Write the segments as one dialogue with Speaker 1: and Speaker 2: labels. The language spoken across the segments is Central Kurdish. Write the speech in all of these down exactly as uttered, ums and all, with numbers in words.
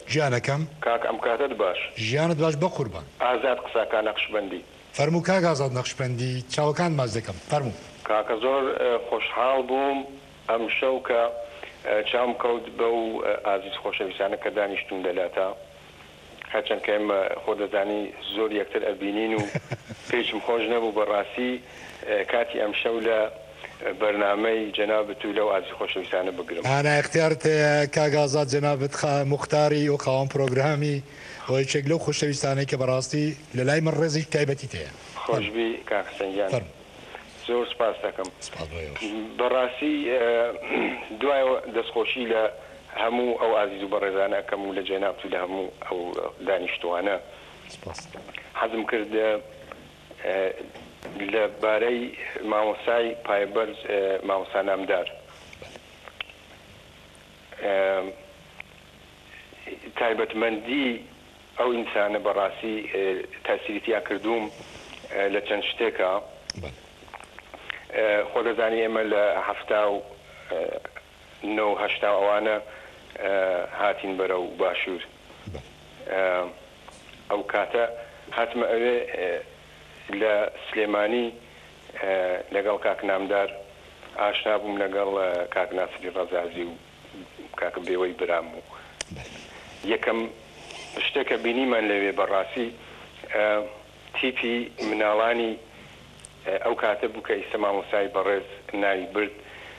Speaker 1: گیانەکەم
Speaker 2: کاک ئەم کاتت باش
Speaker 1: ژیانت باش بە قوربان
Speaker 2: ئازاد قساکان نەقشبەندی
Speaker 1: فەرموو کاک ئازاد نەقشبەندی چاوەکان ماچ دەکەم فەرموو
Speaker 2: کاکە زۆر خۆشحاڵ بووم ئەم شەو کە چام کەوت بە و ئازیز خۆشەویستانە کە دانیشتون دەلاتە هەرچەند کە ئێمە خۆ دەزانی زۆر یەکتر ئەبینین و پێشم خۆش نەبوو بەڕاستی کاتی ئەم شەو لە بەرنامەی جەنابەت و لەو ئازیز خۆشەویستانە بگرم
Speaker 1: ئانا اختیارت کاک ئازاد جەنابەت مختاری و خاوەن پرۆگرامی و یەکێک لەو خۆشەویستانەی کە بەڕاستی لە لای من ڕێزی تایبەتی تەیە
Speaker 2: خۆشبی کاک حسەنگیان زۆر سپاس دەکەم بەڕاستی دوایەوە دەستخۆشی لە هەموو ئەو ئازیز و بەڕێزانە ئەەکەم و لە جێنابەت و لە هەموو ئەو دانیشتوانە حەزم کرد لە بارەی مامۆسای پایبەرز مامۆستا نامدار تایبەتمەندی ئەو ئینسانە بەڕاستی تاسیریتیا کردووم لە چەند شتێکە خۆ دەزانی ئێمە لە هەفتا و نۆ هەشتا ئەوانە هاتین بەرە و باشوور ئەو کاتە هاتمە ئەوێ لە سلێمانی لەگەڵ کاک نامدار ئاشنا بووم لەگەڵ کاک ناسری ڕەزازی و کاکە بێوەی برام و یەکەم شتێکە بینیمان لەوێ بەڕاستی تیپی مناڵانی ئەو کاتە بوو کە ئیستا مامۆسای بەڕێز ناوی برد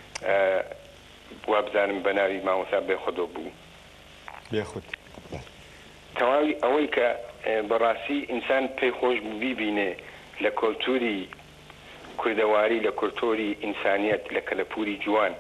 Speaker 2: وا بزانم بە ناوی مامۆسا بێخودۆ بوو
Speaker 3: بێخود
Speaker 2: تەواوی ئەوەی کە بەڕاستی ئینسان پێی خۆش بوو بیبینێ لە کۆلتوری کوردەواری لە کۆلتۆری ئینسانیەت لە کەلەپوری جوان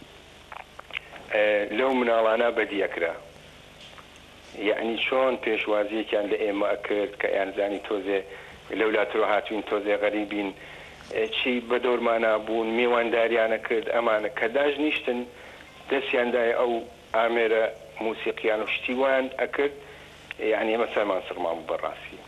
Speaker 2: لەو مناڵانە بەدیەکرا یعنی چۆن پێشوازیەکیان لە ئێمە ئەکرد کە یانزانی تۆزێ لەولاتەوە هاتوین تۆزێ غەریبین چی بە دەورمانە بوون میێوانداریانە کرد ئەمانە کە داژنیشتن دەستیاندای ئەو ئامێرە موسیقییان و شتیوان ئەکرد یعنی ئێمە سەرمان سڕمان بوو بەڕاستی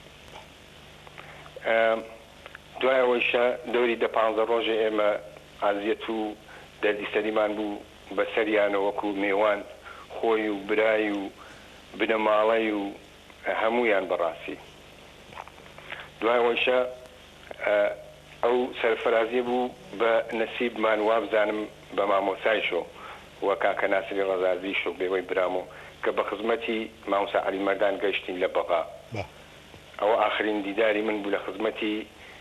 Speaker 2: دوایەوەیشە دەوری دە پانزە ڕۆژێ ئێمە ئازیەت و دەردی سەریمان بوو بەسەریانە وەکو میێوان خۆی و برای و بنەماڵەی و هەمویان بەڕاستی دوایەوەیشە ئەو سەرفەرازی بوو بە نەسیبمان وابزانم بە مامۆسایشۆ وە کاکە ناسری ڕەزازیشۆ بێوەی برامۆ کە بە خزمەتی مامۆسا عەلی مەردان گەیشتین لە بەغا ئەوە ئاخرین دیداری من بوو لە خزمەتی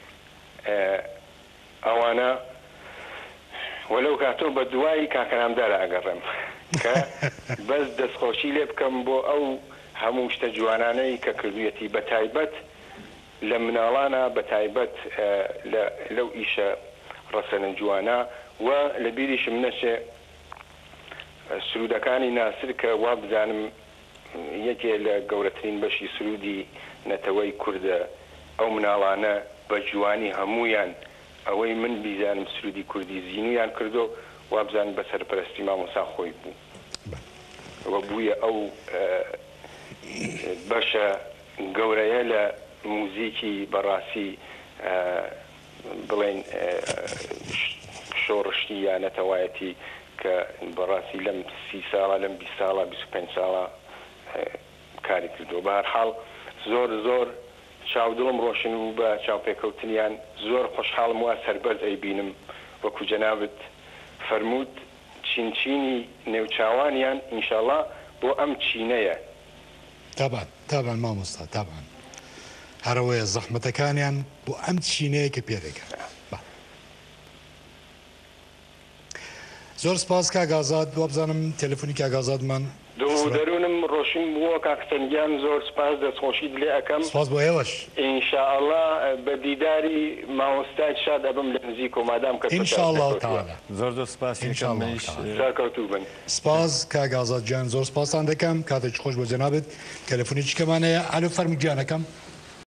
Speaker 2: ئەوانە وەلەو کاتۆ بە دوایی کاکە نامدارە ئەگەڕێم کە بەس دەستخۆشی لێ بکەم بۆ ئەو هەموو شتە جوانانەی کە کردویەتی بە تایبەت لە مناڵانە بە تایبەت لەو ئیشە ڕەسەنە جوانە و لە بیریشم نەچێ سرودەکانی ناسر کە وا بزانم یەکێ لە گەورەترین بەشی سرودی نەتەوەی کوردە ئەو مناڵانە بە جوانی هەمویان ئەوەی من بیزانم سرودی کوردی زینویان کردو وا بزانم بە سەرپەرستی مامۆسا خۆی بوو وە بوویە ئەو بەشە گەورەیە لە موزیکی بەڕاستی بڵێن شۆڕشتی یان نەتەوایەتی کە بەڕاستی لەم سی ساڵە لەم بیست ساڵە بیست و پێنج ساڵە کاری کردو بە هەر حاڵ زۆر زۆر چاودڵم ڕۆشن و بە چاوپێکەوتنیان زۆر خۆشحاڵم وا سەربەرز ئەیبینم وەکو جەنابەت فەرمووت چینچینی نێوچاوانیان ئینشاڵڵا بۆ ئەم چینەیە
Speaker 1: تابان تابان مامۆستا تابان هەرەوەیە زەحمەتەکانیان بۆ ئەم چینەیە کە پێدەکەن زۆر سپاس کاک ئازاد وە بزانم تەلەفۆنی کاک ئازادمان
Speaker 2: دەرونم ڕۆشن بووە کاکسەنگیان زۆر سپاس دەستخۆشی دلێ ئەەکەم
Speaker 1: سپاس بۆ ئێوەش
Speaker 2: ئینشاءڵڵا بە دیداری مامۆستای شاد ئەبم لە نزیک و مادام کە
Speaker 1: ئینشاءڵڵا تەعالا
Speaker 3: زۆر زۆر سپاس
Speaker 2: ساکەوتوو بن
Speaker 1: سپاس کاک ئازاد گیان زۆر سپاسان دەکەم کاتێک خۆش بۆ جەنابەت تەلەفۆنێکی کەمانەیە ئالۆ فەرمی گیانەکەم